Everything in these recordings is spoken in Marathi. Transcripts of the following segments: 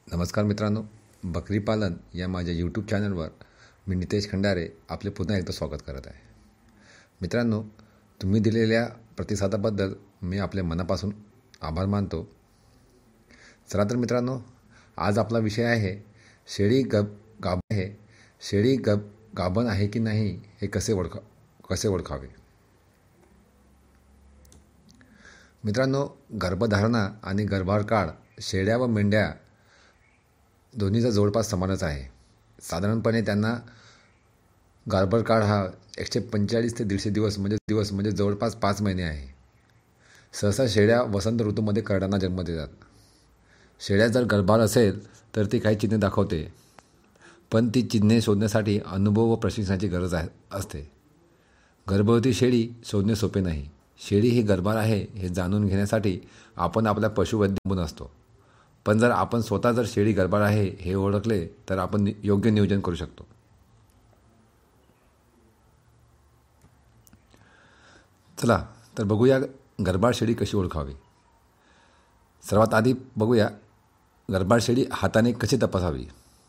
नमस्कार मित्रांनो, बकरी पालन या माझ्या यूट्यूब चॅनलवर मी नितेश खंडारे आपले पुन्हा एकदा स्वागत करत आहे. मित्रांनो, तुम्ही दिलेल्या प्रतिसादाबद्दल मी आपल्या मनापासून आभार मानतो. चला तर मित्रांनो, आज आपला विषय आहे शेळी गाभण आहे की नाही हे कसे ओळखावे. मित्रांनो, गर्भधारणा आणि गर्भार काळ शेळ्या व मेंढ्या दोन्हीचा जवळपास समानच आहे. साधारणपणे त्यांना गर्भार काळ हा 145 ते 150 दिवस म्हणजे जवळपास 5 महिने आहे. सहसा शेळ्या वसंत ऋतूमध्ये करडांना जन्म देतात. शेळ्या जर गर्भार असेल तर ती काही चिन्हे दाखवते, पण ती चिन्हे शोधण्यासाठी अनुभव व प्रशिक्षणाची गरज असते. गर्भवती शेळी शोधणे सोपे नाही. शेळी ही गर्भार आहे हे जाणून घेण्यासाठी आपण आपल्या पशुवैद्याकडून असतो. पण जर आपण स्वतः शेळी गर्भार आहे हे ओळखले तर आपण योग्य नियोजन करू शकतो. चला तर बघूया गर्भार शेळी कशी ओळखावी. सर्वात आधी बघूया गर्भार शेळी हाताने कशी तपासावी.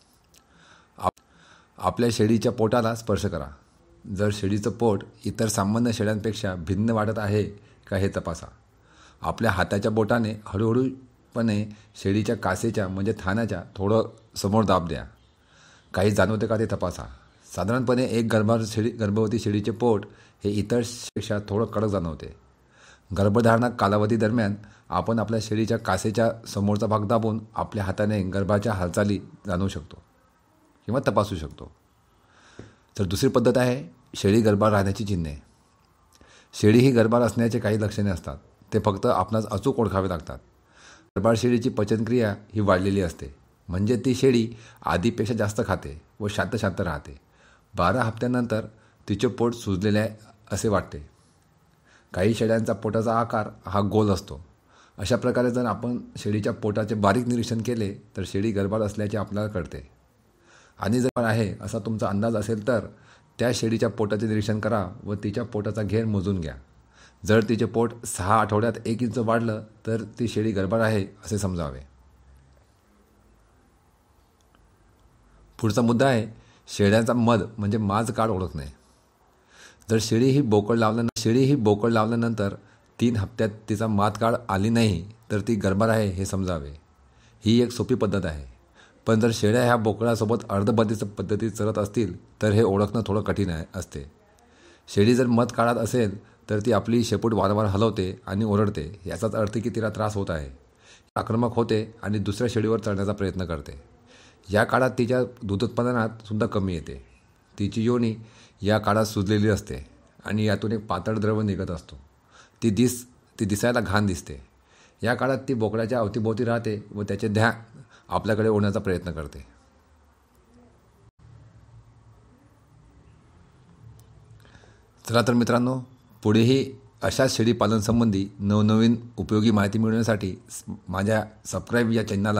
आपल्या शेळीच्या पोटाला स्पर्श करा. जर शेळीचं पोट इतर सामान्य शेळ्यांपेक्षा भिन्न वाटत आहे का हे तपासा. आपल्या हाताच्या बोटाने हळूहळूपणे शेळीच्या कासेच्या म्हणजे थाण्याच्या थोडं समोर दाब द्या. काही जाणवते का ते तपासा. साधारणपणे एक गर्भवती शेळीचे पोट हे इतर पेक्षा थोडं कडक जाणवते. गर्भधारणा कालावधी दरम्यान आपण आपल्या शेळीच्या कासेच्या समोरचा भाग दाबून आपल्या हाताने गर्भाच्या हालचाली जाणवू शकतो किंवा तपासू शकतो. तर दुसरी पद्धत आहे शेळी गर्भार राहण्याची चिन्हे. शेळी ही गर्भार असण्याचे काही लक्षणे असतात. ते फक्त आपणास अचूक ओळखावे लागतात. गर्भार शेळीची पचनक्रिया ही वाढलेली असते, म्हणजे ती शेळी आधीपेक्षा जास्त खाते व शांत राहते. 12 हप्त्यानंतर तिचे पोट सुजलेले असे वाटते. काही शेळ्यांचा पोटाचा आकार हा गोल असतो. अशा प्रकारे जर आपण शेळीच्या पोटाचे बारीक निरीक्षण केले तर शेळी गर्भार असल्याचे आपल्याला कळते. आणि जर आहे असा तुमचा अंदाज असेल तर त्या शेळीच्या पोटाचे निरीक्षण करा व तिच्या पोटाचा घेर मोजून घ्या. जर तिचे पोट 6 आठवड्यात 1 इंच वाढलं तर ती शेळी गर्भार आहे असे समजावे. पुढचा मुद्दा आहे शेळ्यांचा मध म्हणजे माज काळ ओळखणे. जर शेळी ही बोकड लावल्यानंतर 3 हप्त्यात तिचा माद काळ आली नाही तर ती गर्भार आहे हे समजावे. ही एक सोपी पद्धत आहे. पण जर शेळ्या ह्या बोकडासोबत अर्धबंदिस्त पद्धतीत चरत असतील तर हे ओळखणं थोडं कठीण असते. शेळी जर मध काळात असेल तर ती आपली शेपूट वारंवार हलवते आणि ओरडते. याचाच अर्थ की तिला त्रास होत आहे. आक्रमक होते आणि दुसऱ्या शेळीवर चढण्याचा प्रयत्न करते. या काळात तिच्या दूध उत्पादनात सुद्धा कमी येते. तिची योनी या काळात सुजलेली असते आणि यातून एक पातळ द्रव निघत असतो. ती दिसायला घाण दिसते. या काळात ती बोकडाच्या अवतीभोवती राहते व त्याचे ध्यान आपल्याकडे ओढण्याचा प्रयत्न करते. चला तर मित्रांनो, पुढेही अशाच शेळी पालन संबंधी नवनवीन उपयोगी माहिती मिळवण्यासाठी माझ्या सबस्क्राईब या चॅनलला